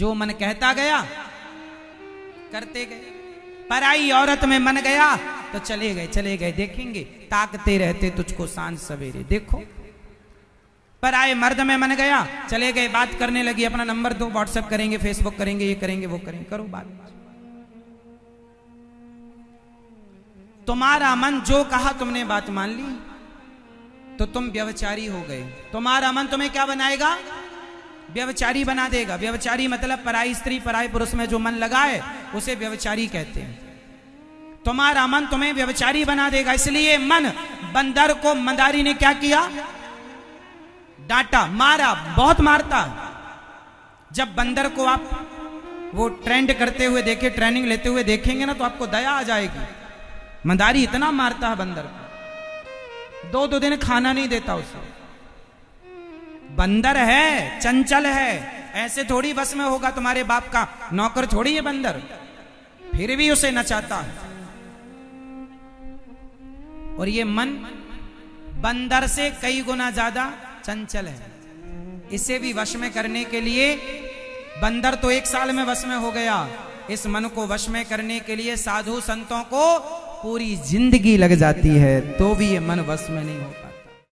जो मन कहता गया करते गए। पराई औरत में मन गया तो चले गए, देखेंगे ताकते रहते तुझको सांझ सवेरे। देखो पराए मर्द में मन गया, चले गए, बात करने लगी, अपना नंबर दो, व्हाट्सएप करेंगे, फेसबुक करेंगे, ये करेंगे, वो करेंगे, करो बात। तुम्हारा मन जो कहा तुमने बात मान ली तो तुम व्यभिचारी हो गए। तुम्हारा मन तुम्हें क्या बनाएगा? व्यभिचारी बना देगा। व्यभिचारी मतलब पराई स्त्री पराई पुरुष में जो मन लगाए उसे व्यभिचारी कहते हैं। तुम्हारा मन तुम्हें व्यभिचारी बना देगा। इसलिए मन बंदर को मंदारी ने क्या किया? डांटा, मारा, बहुत मारता। जब बंदर को आप वो ट्रेंड करते हुए देखे, ट्रेनिंग लेते हुए देखेंगे ना तो आपको दया आ जाएगी। मंदारी इतना मारता है बंदर को, 2 दिन खाना नहीं देता उसे। बंदर है, चंचल है, ऐसे थोड़ी बस में होगा तुम्हारे बाप का नौकर थोड़ी है बंदर, फिर भी उसे नचाता है। और ये मन बंदर से कई गुना ज्यादा चंचल है। इसे भी वश में करने के लिए, बंदर तो 1 साल में वश में हो गया, इस मन को वश में करने के लिए साधु संतों को पूरी जिंदगी लग जाती है, तो भी ये मन वश में नहीं होता।